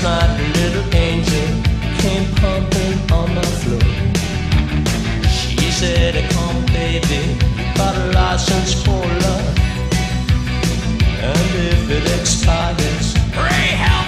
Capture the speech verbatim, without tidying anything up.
Last night a little angel came pumping on my floor. She said, come baby, you got a license for love, and if it expires, pray hell